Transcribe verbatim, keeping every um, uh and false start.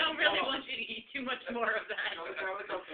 don't really want you to eat too much more of that. No, it's not like a